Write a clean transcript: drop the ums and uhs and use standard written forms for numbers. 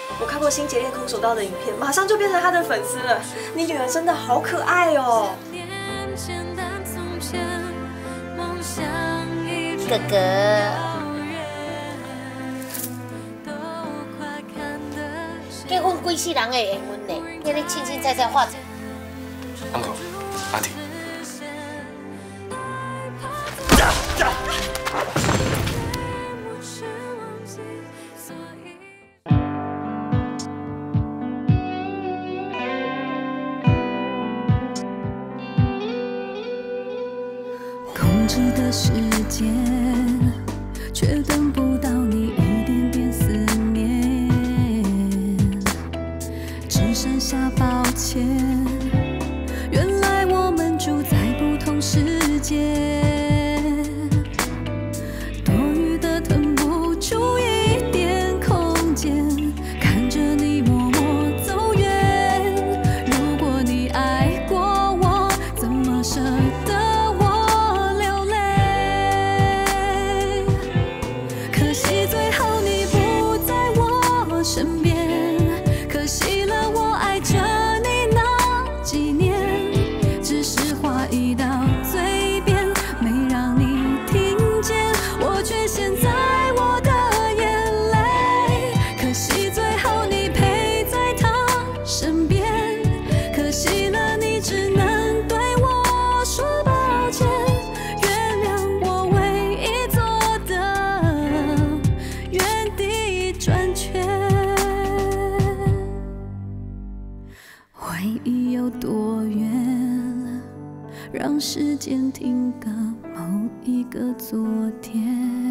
我看过新杰练空手道的影片，马上就变成他的粉丝了。你女儿真的好可爱哦。 哥哥，结婚几世人的缘分呢？叫你清清菜菜化。 uncle， 阿婷。 控制的时间，却等不到你一点点思念，只剩下抱歉。原来我们住在不同世界，多余的腾不出一点空间，看着你默默走远。如果你爱过我，怎么舍得？身边，可惜了我爱着你那几年，只是话一到嘴边，没让你听见，我却陷在我的眼泪。可惜最后你陪在他身边，可惜了你只能对我说抱歉，原谅我唯一做的原地转圈。回忆有多远，让时间停格某一个昨天。